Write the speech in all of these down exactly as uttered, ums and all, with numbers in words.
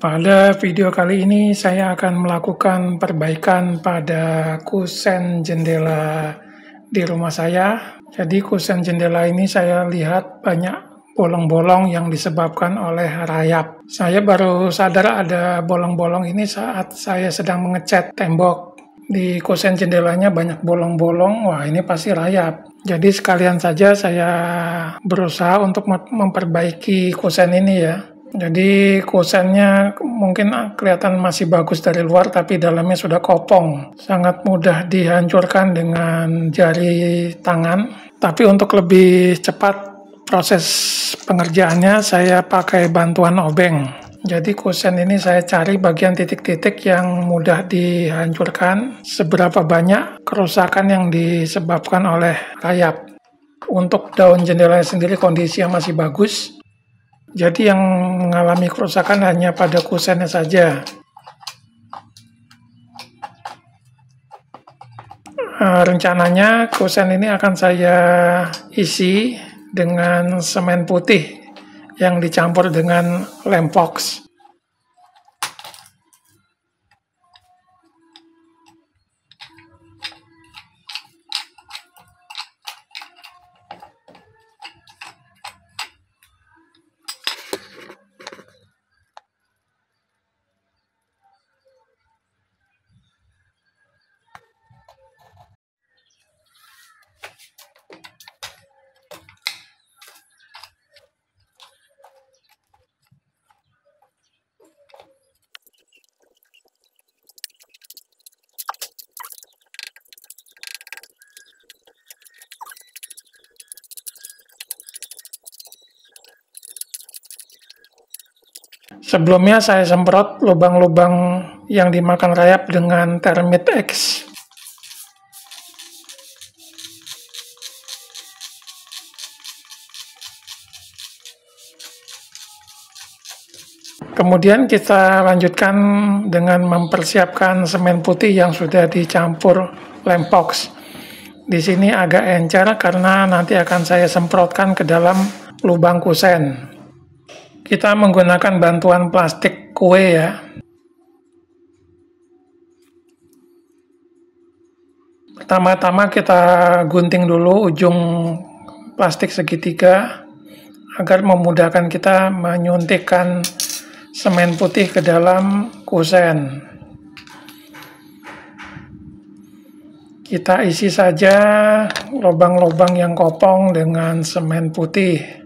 Pada video kali ini saya akan melakukan perbaikan pada kusen jendela di rumah saya. Jadi kusen jendela ini saya lihat banyak bolong-bolong yang disebabkan oleh rayap. Saya baru sadar ada bolong-bolong ini saat saya sedang mengecat tembok. Di kusen jendelanya banyak bolong-bolong, wah ini pasti rayap. Jadi sekalian saja saya berusaha untuk memperbaiki kusen ini ya. Jadi kusennya mungkin kelihatan masih bagus dari luar, tapi dalamnya sudah kopong. Sangat mudah dihancurkan dengan jari tangan. Tapi untuk lebih cepat proses pengerjaannya, saya pakai bantuan obeng. Jadi kusen ini saya cari bagian titik-titik yang mudah dihancurkan. Seberapa banyak kerusakan yang disebabkan oleh rayap. Untuk daun jendela sendiri kondisinya masih bagus. Jadi yang mengalami kerusakan hanya pada kusennya saja. Rencananya kusen ini akan saya isi dengan semen putih yang dicampur dengan lem epox. Sebelumnya saya semprot lubang-lubang yang dimakan rayap dengan Termite X. Kemudian kita lanjutkan dengan mempersiapkan semen putih yang sudah dicampur lem epox. Di sini agak encer karena nanti akan saya semprotkan ke dalam lubang kusen. Kita menggunakan bantuan plastik kue ya. Pertama-tama kita gunting dulu ujung plastik segitiga agar memudahkan kita menyuntikkan semen putih ke dalam kusen. Kita isi saja lubang-lubang yang kopong dengan semen putih.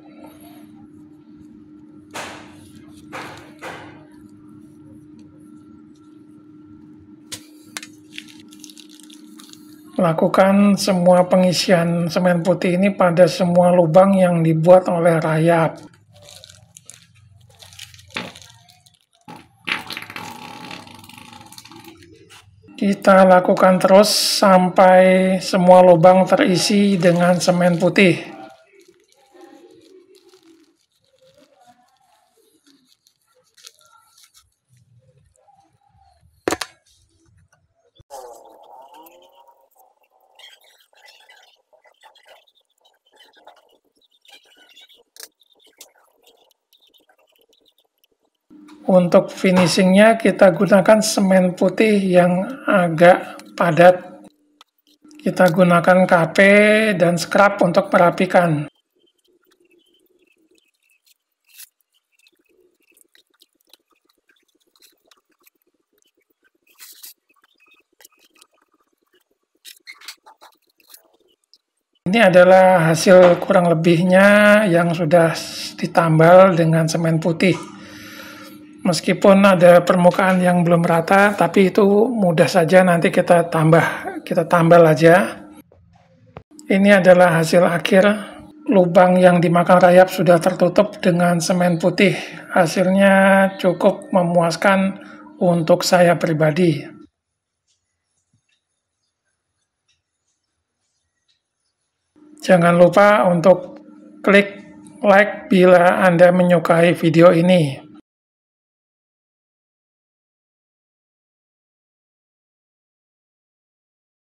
Lakukan semua pengisian semen putih ini pada semua lubang yang dibuat oleh rayap. Kita lakukan terus sampai semua lubang terisi dengan semen putih. Untuk finishingnya kita gunakan semen putih yang agak padat. Kita gunakan K P dan scrub untuk merapikan. Ini adalah hasil kurang lebihnya yang sudah ditambal dengan semen putih. Meskipun ada permukaan yang belum rata, tapi itu mudah saja nanti kita tambah, kita tambal aja. Ini adalah hasil akhir. Lubang yang dimakan rayap sudah tertutup dengan semen putih. Hasilnya cukup memuaskan untuk saya pribadi. Jangan lupa untuk klik like bila Anda menyukai video ini.